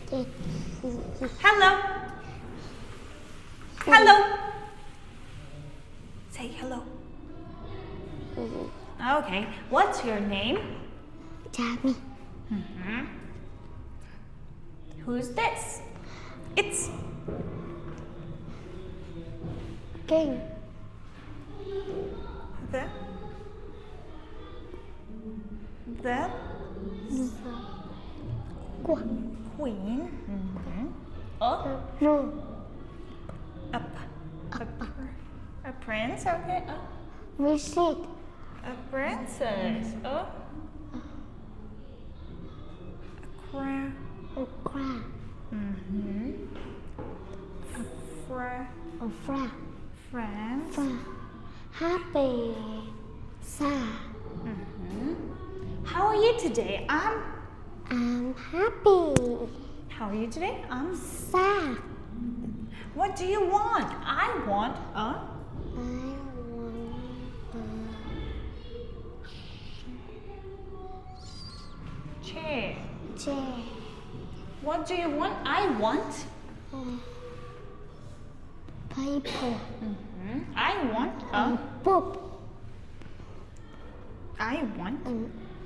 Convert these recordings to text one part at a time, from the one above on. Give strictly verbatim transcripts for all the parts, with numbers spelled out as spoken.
Hello. Hello. Say hello. Okay. What's your name? Trà My. Mm-hmm. Who's this? It's King. the the Qua. queen. Mm-hmm. Oh, Rùa. a, a, a prince. Okay. Oh. Visit. A princess. Oh. A crown. A crown. Mm-hmm. A fra. A fra. France. Fra. Happy. Sad. Mm-hmm. How are you today? I'm. I'm happy. How are you today? I'm. Sad. What do you want? I want a. I want Chair. a chair. What do you want? I want. A paper. Mm-hmm. I want a. A book. I want A,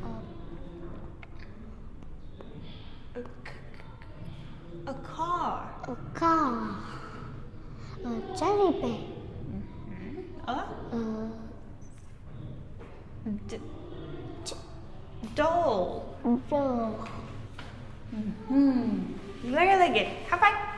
a, c- a car. a car. A teddy bear. Mm-hmm. A. A D- doll. doll. Mm-hmm. Very good. High five.